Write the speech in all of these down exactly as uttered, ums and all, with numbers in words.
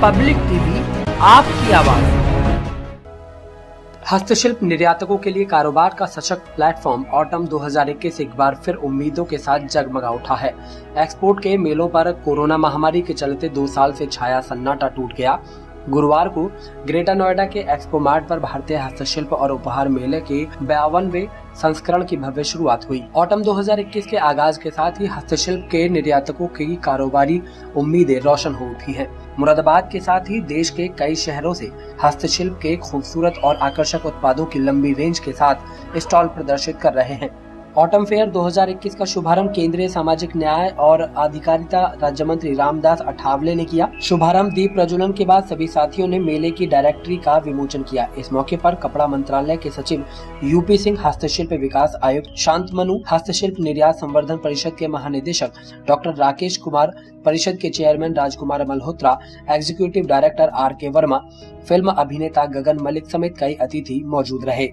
Public TV, आपकी आवाज। हस्तशिल्प निर्यातकों के लिए कारोबार का सशक्त प्लेटफॉर्म ऑटम दो हज़ार इक्कीस एक बार फिर उम्मीदों के साथ जगमगा उठा है। एक्सपोर्ट के मेलों पर कोरोना महामारी के चलते दो साल से छाया सन्नाटा टूट गया। गुरुवार को ग्रेटर नोएडा के एक्सपो मार्ट पर भारतीय हस्तशिल्प और उपहार मेले के बावनवें संस्करण की भव्य शुरुआत हुई। ऑटम दो हज़ार इक्कीस के आगाज के साथ ही हस्तशिल्प के निर्यातकों की कारोबारी उम्मीदें रोशन हो उठी हैं। मुरादाबाद के साथ ही देश के कई शहरों से हस्तशिल्प के खूबसूरत और आकर्षक उत्पादों की लंबी रेंज के साथ स्टॉल प्रदर्शित कर रहे हैं। ऑटम फेयर दो हज़ार इक्कीस का शुभारंभ केंद्रीय सामाजिक न्याय और अधिकारिता राज्य मंत्री रामदास अठावले ने किया। शुभारंभ दीप प्रज्वलन के बाद सभी साथियों ने मेले की डायरेक्टरी का विमोचन किया। इस मौके पर कपड़ा मंत्रालय के सचिव यूपी सिंह, हस्तशिल्प विकास आयुक्त शांतमनु, हस्तशिल्प निर्यात संवर्धन परिषद के महानिदेशक डॉक्टर राकेश कुमार, परिषद के chairman Rajkumar Malhotra, executive director R K Verma, film अभिनेता गगन मलिक समेत कई अतिथि मौजूद रहे।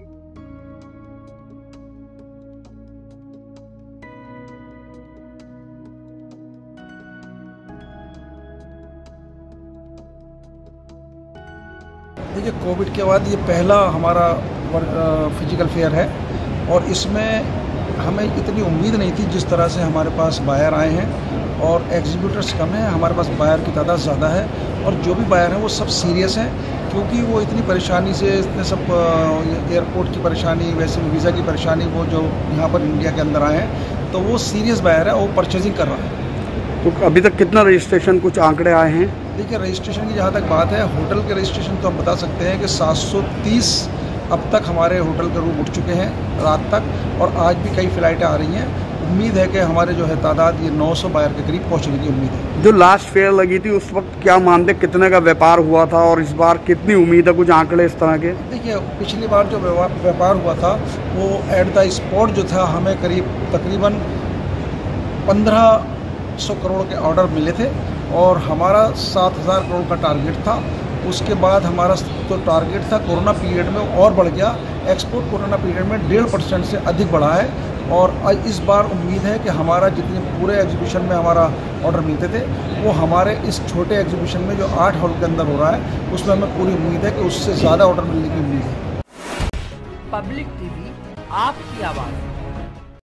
देखिए, कोविड के बाद ये पहला हमारा फिजिकल फेयर है और इसमें हमें इतनी उम्मीद नहीं थी। जिस तरह से हमारे पास बायर आए हैं और एग्जीक्यूटर्स कम हैं, हमारे पास बायर की तादाद ज़्यादा है और जो भी बायर हैं वो सब सीरियस हैं, क्योंकि वो इतनी परेशानी से, इतने सब एयरपोर्ट की परेशानी, वैसे वीज़ा की परेशानी, वो जो यहाँ पर इंडिया के अंदर आए हैं तो वो सीरियस बायर है और वो परचेजिंग कर रहा है। तो अभी तक कितना रजिस्ट्रेशन, कुछ आंकड़े आए हैं? देखिए, रजिस्ट्रेशन की जहाँ तक बात है, होटल के रजिस्ट्रेशन तो हम बता सकते हैं कि सात सौ तीस अब तक हमारे होटल के रूम उठ चुके हैं रात तक, और आज भी कई फ़्लाइटें आ रही हैं। उम्मीद है कि हमारे जो है तादाद ये नौ सौ बायर के करीब पहुँचने की उम्मीद है। जो लास्ट फेयर लगी थी उस वक्त क्या मानते कितने का व्यापार हुआ था और इस बार कितनी उम्मीद है, कुछ आंकड़े इस तरह के? देखिए, पिछली बार जो व्यापार हुआ था वो एट द स्पॉट जो था, हमें करीब तकरीबन पंद्रह सौ करोड़ के ऑर्डर मिले थे और हमारा सात हज़ार करोड़ का टारगेट था। उसके बाद हमारा जो टारगेट था कोरोना पीरियड में और बढ़ गया। एक्सपोर्ट कोरोना पीरियड में डेढ़ परसेंट से अधिक बढ़ा है और इस बार उम्मीद है कि हमारा जितने पूरे एग्जीबिशन में हमारा ऑर्डर मिलते थे वो हमारे इस छोटे एग्जीबिशन में जो आठ हॉल के अंदर हो रहा है उसमें हमें पूरी उम्मीद है कि उससे ज़्यादा ऑर्डर मिलने की उम्मीद है। पब्लिक टीवी, आपकी आवाज़।